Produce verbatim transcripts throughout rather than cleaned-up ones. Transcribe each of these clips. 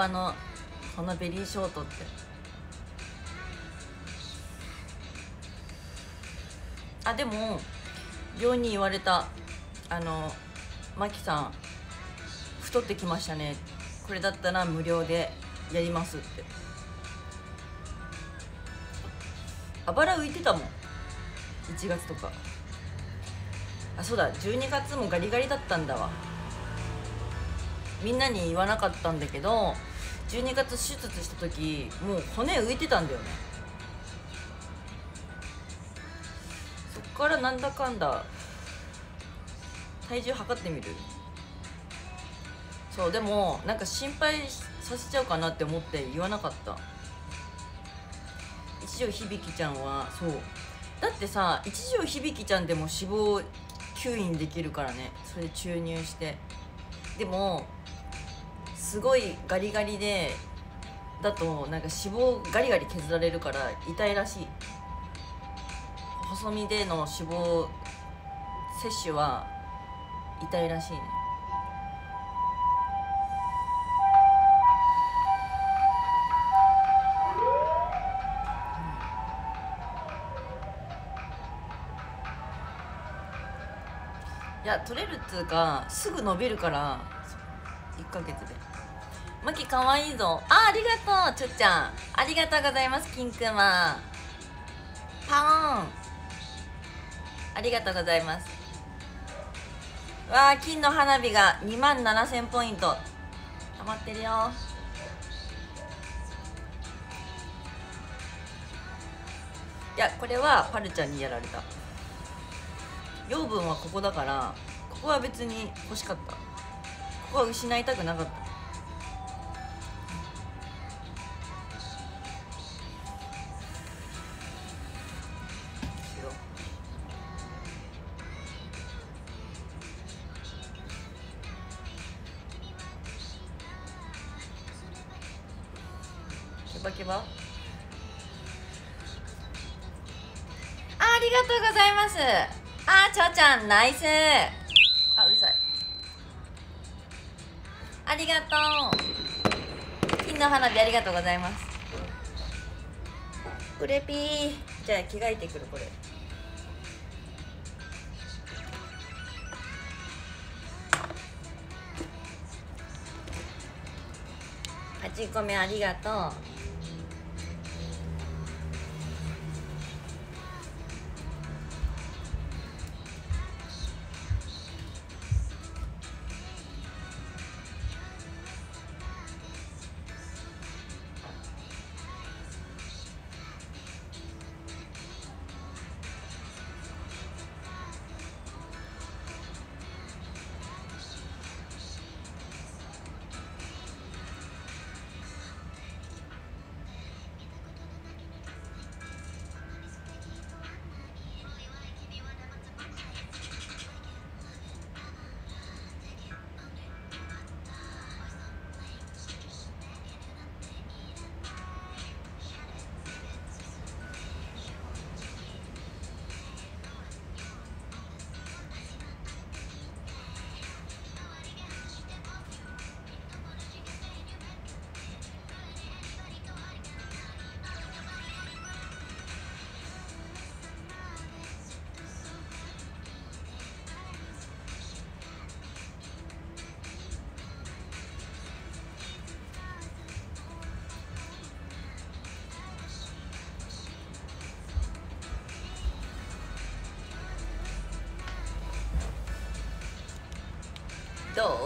パのこのベリーショートって。あ、でも病に言われた。あのマキさん太ってきましたね、これだったら無料でやりますって。あばら浮いてたもんいちがつとか。あ、そうだ、じゅうにがつもガリガリだったんだわ。みんなに言わなかったんだけど、じゅうにがつ手術した時もう骨浮いてたんだよね。そっからなんだかんだ体重測ってみる。そう、でもなんか心配させちゃうかなって思って言わなかった。一条響ちゃんはそうだってさ、一条響ちゃんでも脂肪吸引できるからね、それで注入して。でもすごいガリガリでだとなんか脂肪ガリガリ削られるから痛いらしい。細身での脂肪摂取は痛いらしいね。いや、取れるっつうかすぐ伸びるからいっかげつで。マキかわいいぞ。あ、ありがとうちょっちゃん、ありがとうございます。キンクマパーンありがとうございます。わあ、金の花火がにまんななせんポイント溜まってるよ。いや、これはパルちゃんにやられた。養分はここだから、ここは別に欲しかった。ここは失いたくなかった。ケバケバ。あ、ありがとうございます。あー、ちょうちゃんナイス。あ、うるさい。ありがとう。金の花火ありがとうございます。うれぴー。じゃあ着替えてくる。これはちこめありがとう。どう？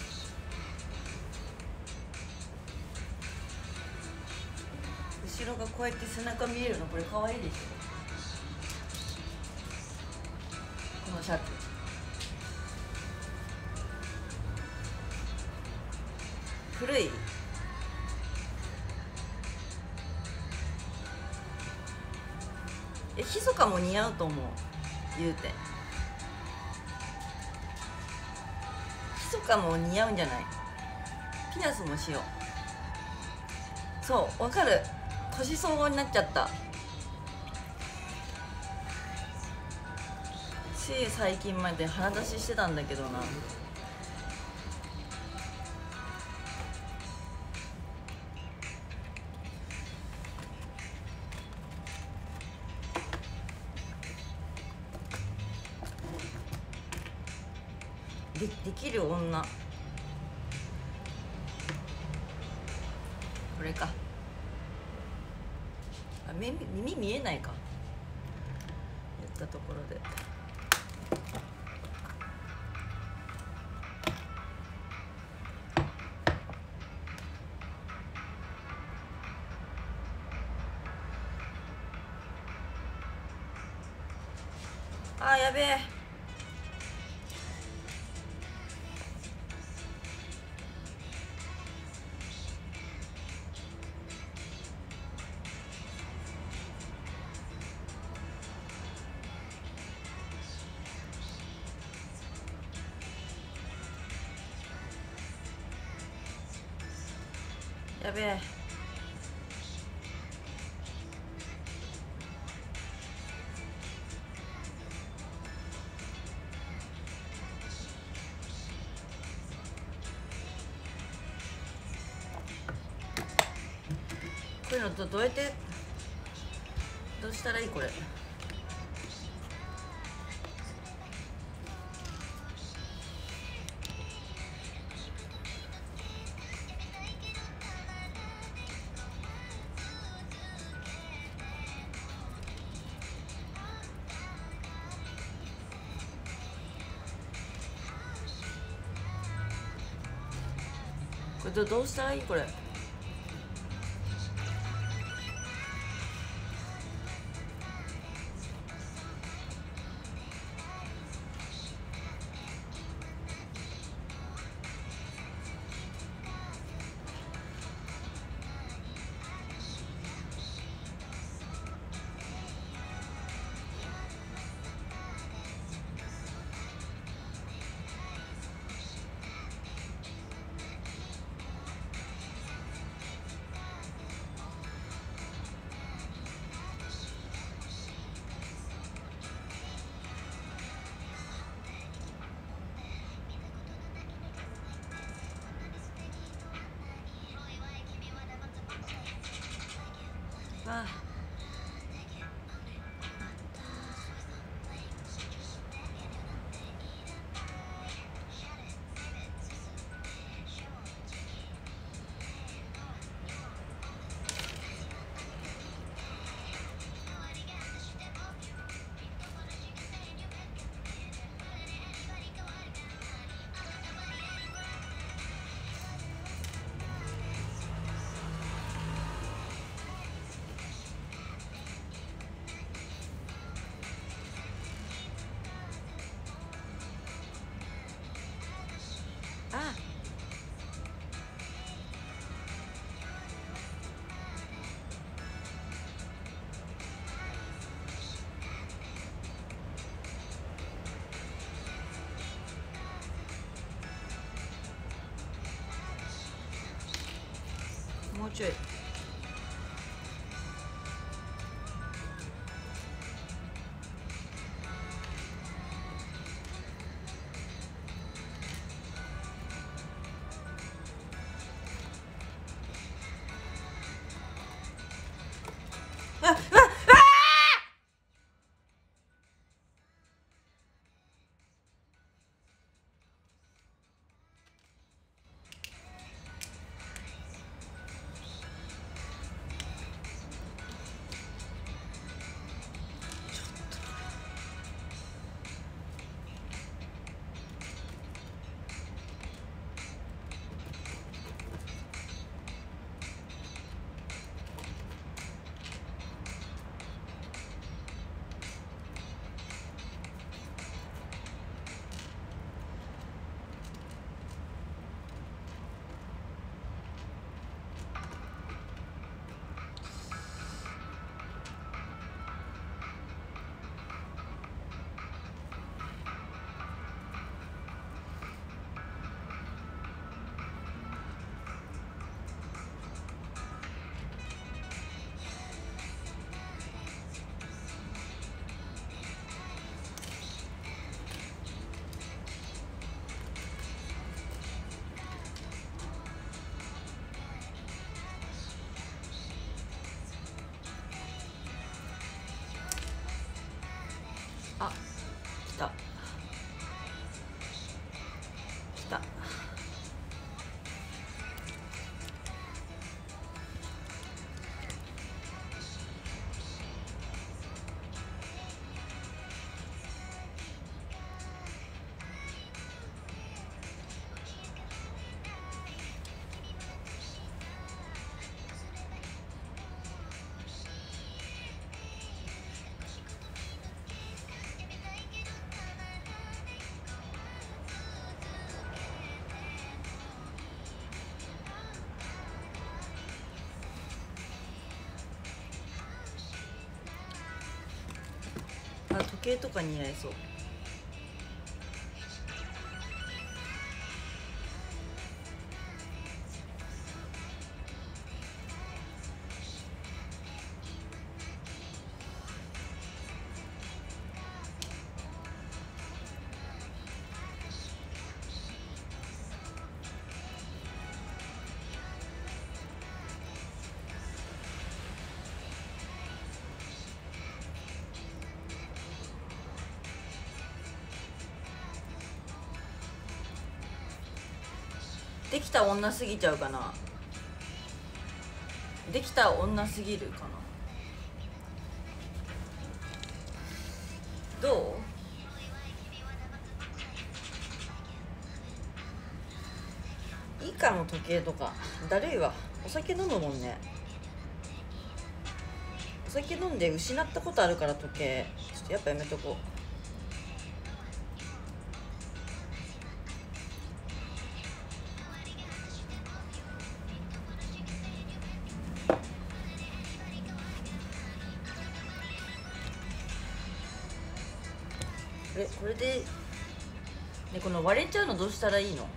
後ろがこうやって背中見えるの、これ可愛いでしょ。このシャツ古い？え、ひそかも似合うと思う。言うてひそかも似合うんじゃない？ピナスもしよう。そう、わかる。年相応になっちゃった。つい最近まで鼻出ししてたんだけどな。 でできる女、これか。あ、耳耳見えないか、やったところで。あー、やべえ。やべえ。こういうのどどうやってどうしたらいいこれ。これどどうしたらいいこれ。ああ、あもうちょい。あああ、来た。 あ、時計とか似合いそう。できた女すぎちゃうかな。できた女すぎるかな。どう？いいかの時計とかだるいわ。お酒飲むもんね。お酒飲んで失ったことあるから時計ちょっとやっぱやめとこう。これこれで、ね、この割れちゃうのどうしたらいいの？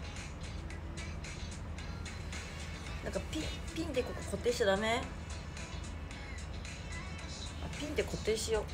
なんかピンピンでここ固定しちゃダメ？あ、ピンで固定しよう。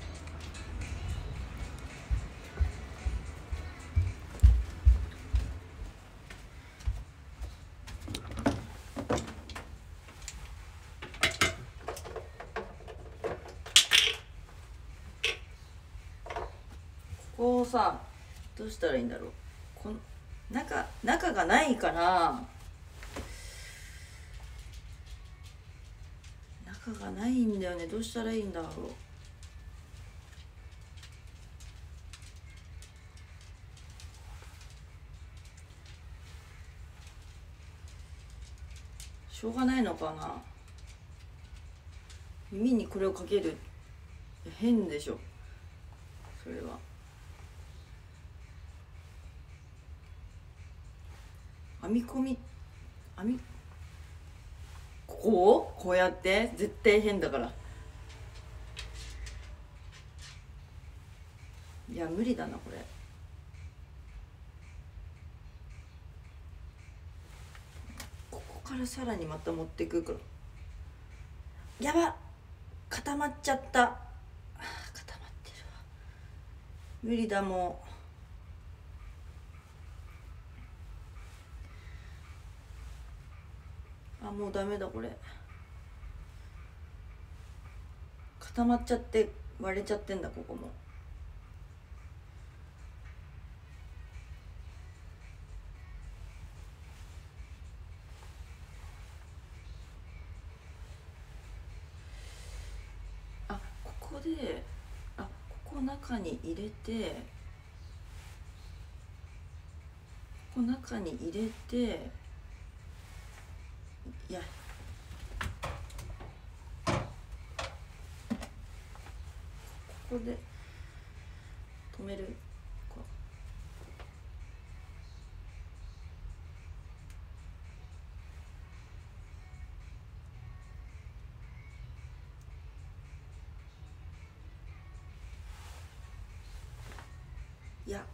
ここをさ、どうしたらいいんだろう。この中中がないから中がないんだよね。どうしたらいいんだろう。しょうがないのかな。耳にこれをかける変でしょそれは。編み込み編みここをこうやって絶対変だから。いや無理だなこれ。ここからさらにまた持ってくから。やば、固まっちゃった。あ、固まってるわ。無理だもう。あ、もうダメだこれ。固まっちゃって割れちゃってんだここも。あ、ここで、あ、ここ中に入れて、ここ中に入れて、いやここで止めるか。いや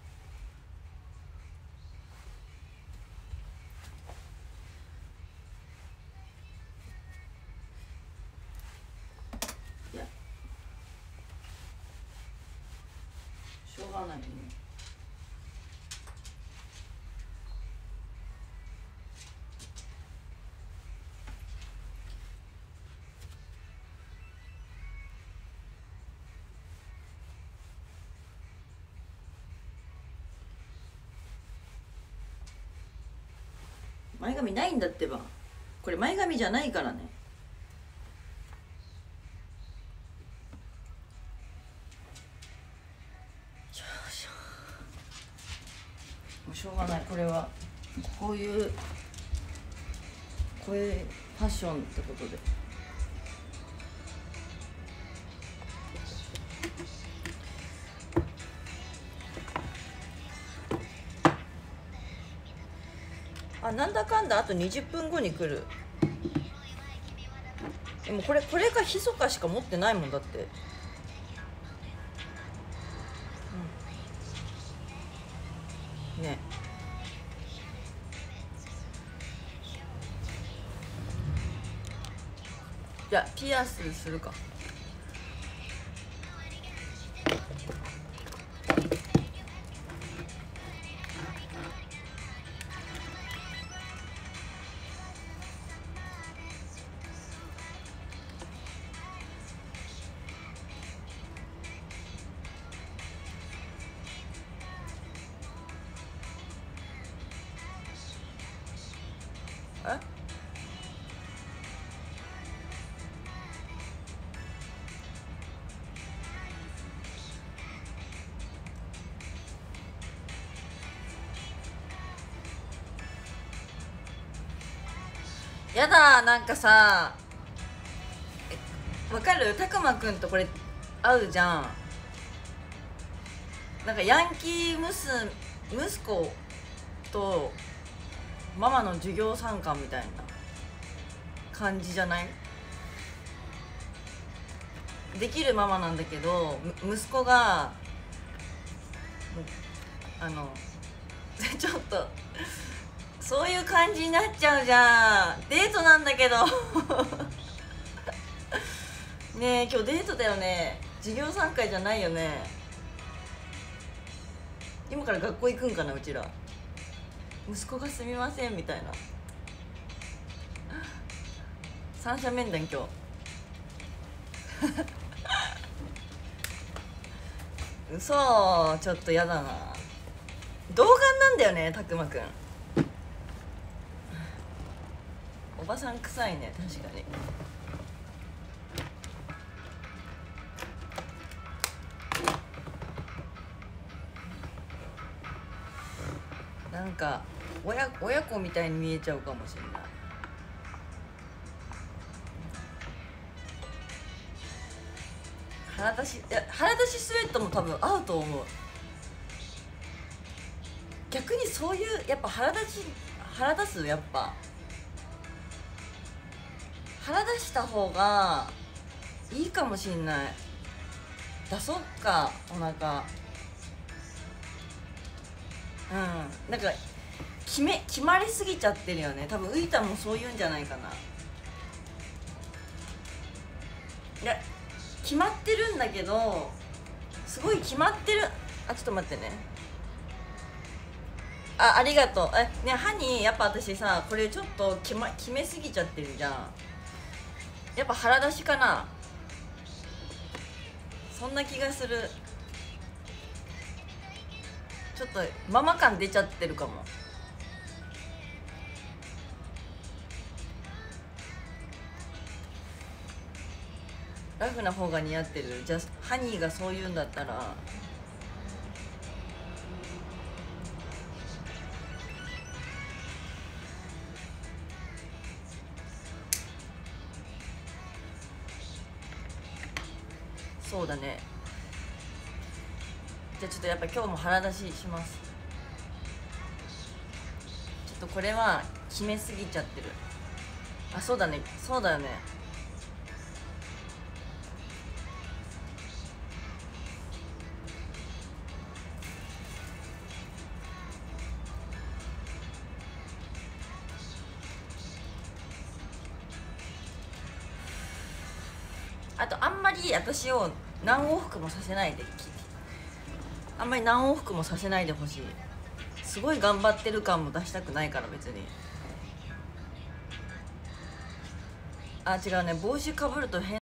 いやしょうがないね。前髪ないんだってば。これ前髪じゃないからね。もうしょうがない。これはこういうこういうファッションってことで。あ、なんだかんだあとにじゅっぷんごに来る。でもこれこれかひそかしか持ってないもんだって。 ね。じゃあピアスするか。えやだ、なんかさ、わかる？たくまくんとこれ合うじゃん。なんかヤンキー娘息子とママの授業参観みたいな感じじゃない？できるママなんだけど、息子があのちょっとそういう感じになっちゃうじゃん。デートなんだけどねえ、今日デートだよね。授業参観じゃないよね。今から学校行くんかな、うちら。息子がすみませんみたいな三者面談今日嘘、ちょっとやだな。童顔なんだよね、たくまくん。おばさん臭いね、確かに。なんか親親子みたいに見えちゃうかもしれない。腹出し、いや腹出しスウェットも多分合うと思う。逆にそういうやっぱ腹出し腹出すやっぱ腹出した方がいいかもしんない。出そっか、お腹。うん、なんか決め決まりすぎちゃってるよね。多分ウイタもそういうんじゃないかな。いや決まってるんだけど、すごい決まってる。あ、ちょっと待ってね。あ、ありがとう。えね、ハニー、やっぱ私さ、これちょっと決、ま、決めすぎちゃってるじゃん。やっぱ腹出しかな、そんな気がする。ちょっとママ感出ちゃってるかも。ラフな方が似合ってる。じゃあハニーがそう言うんだったらそうだね。じゃあちょっとやっぱ今日も腹出しします。ちょっとこれは決めすぎちゃってる。あ、そうだね、そうだよね。あとあんまり私を何往復もさせないで、あんまり何往復もさせないでほしい。すごい頑張ってる感も出したくないから。別に。あ、違うね、帽子かぶると変